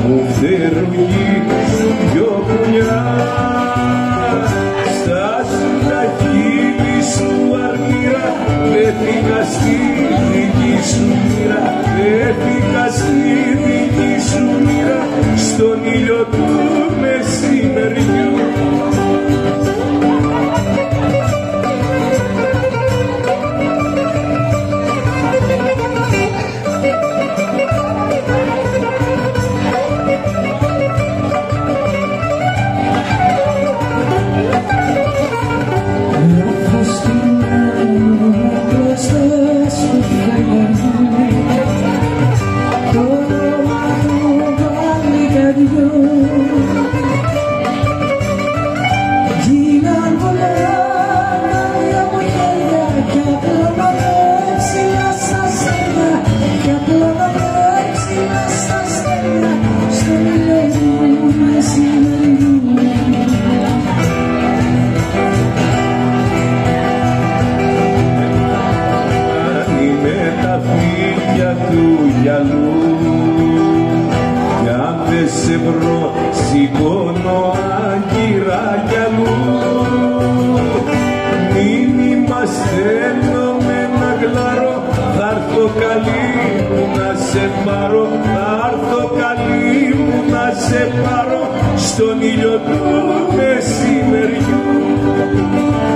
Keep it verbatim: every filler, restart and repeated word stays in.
μου φτερουγεί δυο πουλιά στα χείλη σου αρμύρα, έφυγα στη δική σου μοίρα, έφυγα στη δική σου μοίρα, στον ήλιο του μεσημεριού. Του γυαλού κι αν δεν σε βρω σηκώνω άγκυρα γυαλού. Μήνυμα στέλνω με ένα γλάρο, θα έρθω καλή μου να σε πάρω, θα έρθω καλή μου να σε πάρω, στον ήλιο του μεσημεριού.